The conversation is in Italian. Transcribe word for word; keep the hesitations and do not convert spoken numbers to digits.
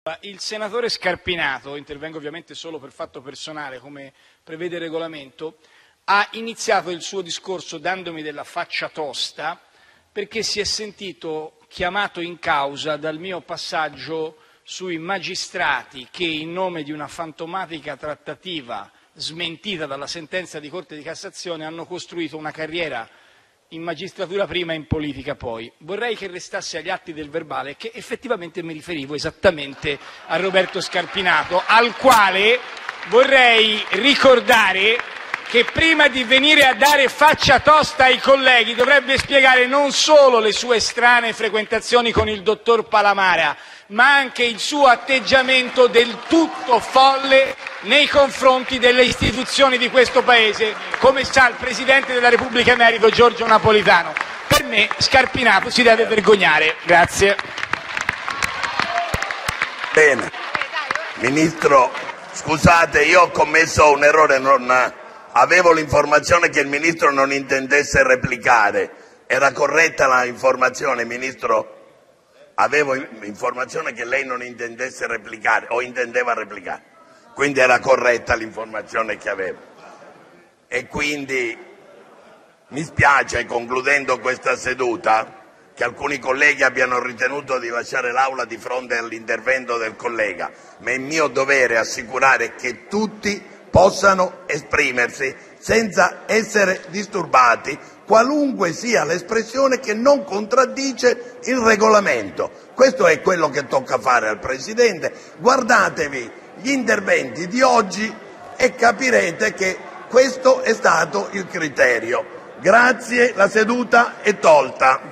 Il senatore Scarpinato, intervengo ovviamente solo per fatto personale come prevede il regolamento, ha iniziato il suo discorso dandomi della faccia tosta perché si è sentito chiamato in causa dal mio passaggio sui magistrati che in nome di una fantomatica trattativa smentita dalla sentenza di Corte di Cassazione hanno costruito una carriera in magistratura prima e in politica poi. Vorrei che restasse agli atti del verbale che effettivamente mi riferivo esattamente a Roberto Scarpinato, al quale vorrei ricordare che prima di venire a dare faccia tosta ai colleghi dovrebbe spiegare non solo le sue strane frequentazioni con il dottor Palamara, ma anche il suo atteggiamento del tutto folle nei confronti delle istituzioni di questo Paese, come sa il Presidente della Repubblica emerito Giorgio Napolitano. Per me Scarpinato si deve vergognare. Grazie. Bene. Ministro, scusate, io ho commesso un errore, non avevo l'informazione che il Ministro non intendesse replicare. Era corretta l'informazione, Ministro? Avevo informazione che lei non intendesse replicare o intendeva replicare, quindi era corretta l'informazione che avevo. E quindi mi spiace, concludendo questa seduta, che alcuni colleghi abbiano ritenuto di lasciare l'Aula di fronte all'intervento del collega, ma è mio dovere assicurare che tutti possano esprimersi senza essere disturbati, qualunque sia l'espressione che non contraddice il regolamento. Questo è quello che tocca fare al Presidente. Guardatevi gli interventi di oggi e capirete che questo è stato il criterio. Grazie, la seduta è tolta.